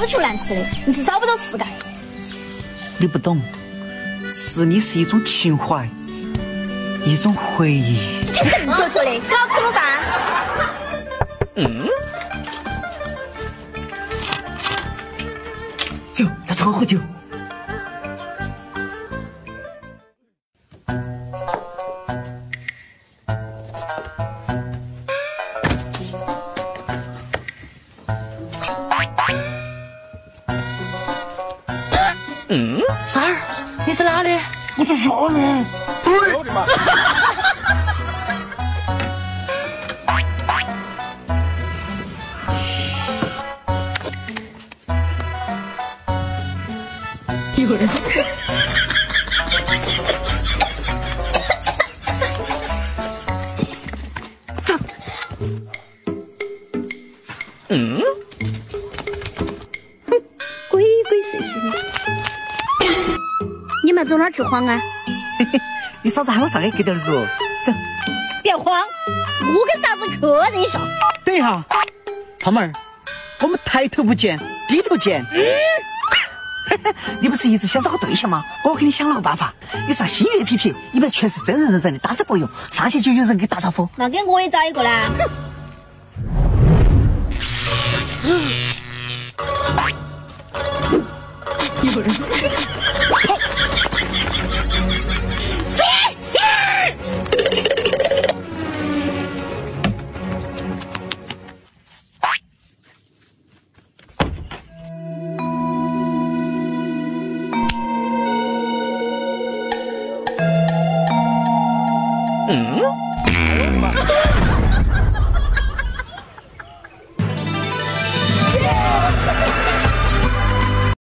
死求难吃的，你是找不到事干。 你不懂，吃你是一种情怀，一种回忆。 笨拙拙的，搞什么饭？ 走，再喝喝酒。 三儿，你在哪里？ 我在上面。 我的妈！ 有人。 鬼鬼祟祟的。你们走哪儿去晃啊？ 你嫂子喊我上来给点肉，走。 别慌，我跟啥子确认一下。 等一下，胖妹儿，我们抬头不见低头见。你不是一直想找个对象吗？我给你想了个办法，你上新月 APP，里面全是真人认证的，打字不用，上去就有人给打招呼。 那给我也找一个啦。 有人。